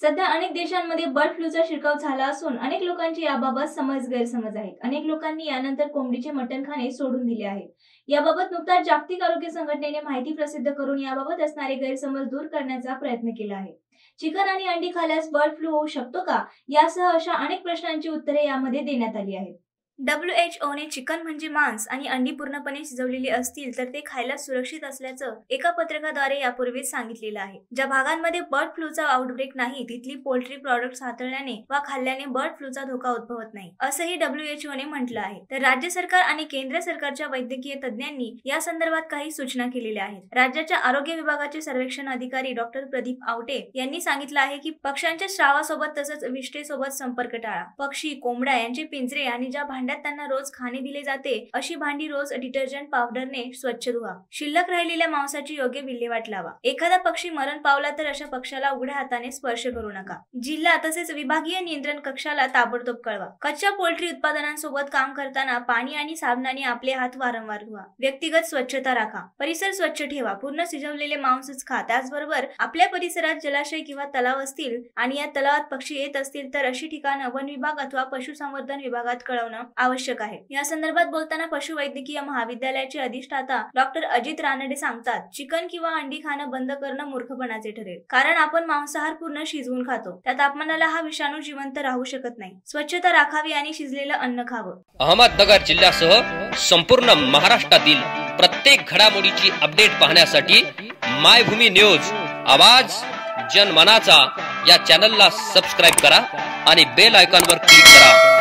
सध्या अनेक देशांमध्ये बर्ड फ्लूचा शिरकाव झाला असून अनेक लोकांची याबाबत गैरसमज आहेत. अनेक लोकांनी यानंतर कोंबडीचे मटण खाणे सोडून दिले आहे. याबाबत नुकताच जागतिक आरोग्य संघटनेने माहिती प्रसिद्ध करून याबाबत असणारे गैरसमज दूर करण्याचा प्रयत्न केला आहे. चिकन आणि अंडी खाल्यास बर्ड फ्लू होऊ शकतो का, यासह अशा अनेक प्रश्नांची उत्तरे यामध्ये देण्यात आली आहेत. WHO ने चिकन म्हणजे मांस आणि अंडी पूर्णपणे शिजवलेली असतील तर ते खायला सुरक्षित असल्याचं एका पत्रकाद्वारे यापूर्वीच सांगितलेलं आहे. ज्या भागांमध्ये बर्ड फ्लूचा आउटब्रेक नाही तिथली पोल्ट्री प्रॉडक्ट्स हाताळल्याने वा खाल्ल्याने बर्ड फ्लूचा धोका उद्भवत नाही, असंही WHO ने म्हटलं आहे. तर राज्य सरकार आणि केंद्र सरकारच्या वैद्यकीय तज्ज्ञांनी या संदर्भात काही सूचना केलेल्या आहेत. राज्याच्या आरोग्य विभागाचे सर्वेक्षण अधिकारी डॉक्टर प्रदीप आवटे यांनी सांगितलं आहे की पक्ष्यांच्या श्रावासोबत तसंच विष्ठेसोबत संपर्क टाळा. पक्षी, कोंबड्या यांचे पिंजरे आणि ज्या भांड्यात त्यांना रोज खाणे दिले जाते अशी भांडी रोज डिटर्जंट पावडरने स्वच्छ धुवा. शिल्लक राहिलेल्या मांसाची योग्य विल्हेवाट लावा. एखादा पक्षी मरण पावला तर अशा पक्षाला उघड्या हाताने स्पर्श करू नका. जिल्हा तसेच विभागीय नियंत्रण कक्षाला ताबडतोब कळवा. कच्च्या पोल्ट्री उत्पादनांसोबत काम करताना पाणी आणि साबणाने आपले हात वारंवार धुवा. व्यक्तिगत स्वच्छता राखा. परिसर स्वच्छ ठेवा. पूर्ण शिजवलेले मांसच खा. त्याचबरोबर आपल्या परिसरात जलाशय किंवा तलाव असतील आणि या तलावात पक्षी येत असतील तर अशी ठिकाणं वन विभाग अथवा पशुसंवर्धन विभागात कळवणं आवश्यक आहे. या संदर्भात बोलताना पशुवैद्यकीय महाविद्यालयाचे अधिष्ठाता डॉक्टर अजित रानडे सांगतात, चिकन किंवा अंडी खाणं बंद करणं मूर्खपणाचे ठरेल. कारण आपण मांसाहार पूर्ण शिजवून खातो. त्या तापमानाला हा विषाणू जिवंत राहू शकत नाही. स्वच्छता राखावी आणि शिजलेलं अन्न खावं. अहमदनगर जिल्ह्यासह संपूर्ण महाराष्ट्रातील प्रत्येक घडामोडीची अपडेट पाहण्यासाठी मायभूमी न्यूज आवाज जनमनाचा या चॅनलला सबस्क्राईब करा आणि बेल आयकॉनवर क्लिक करा.